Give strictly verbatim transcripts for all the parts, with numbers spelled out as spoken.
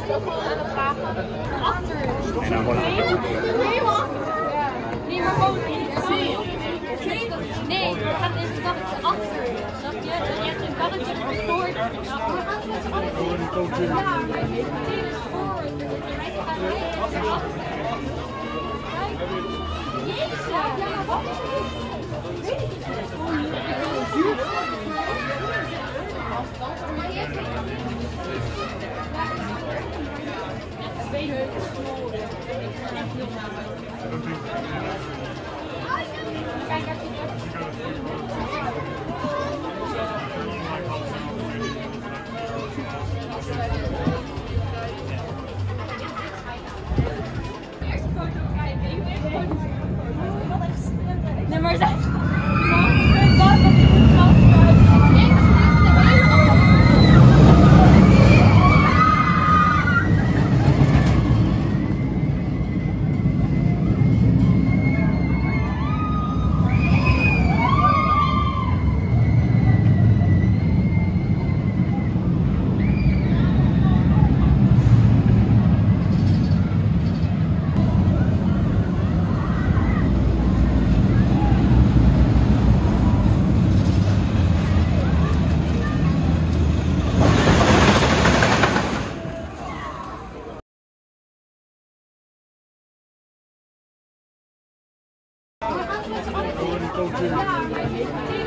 toch wel aan het vragen. Achter. En dan gewoon Nee, helemaal achter. Nee, maar gewoon nee. Nee, we gaan in het karretje achter. Snap je? Dan heb je een karretje voor. We gaan met z'n allen. Ja, maar dit is voor. Wij gaan mee achter. Jezus! Ja, maar wat is het? Weet ik niet. Kijk eerst een foto kijken. Nee, maar zij...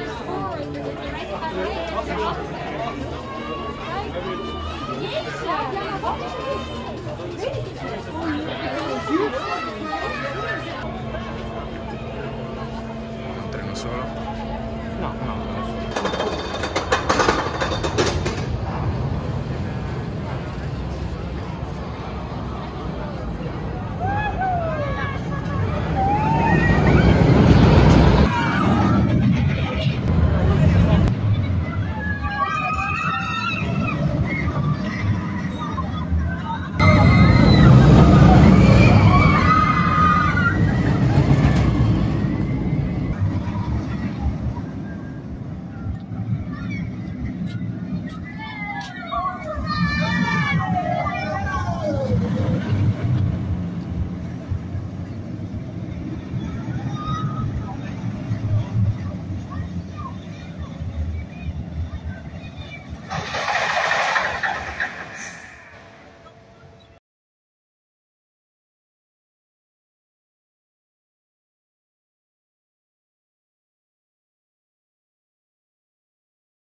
Jezus!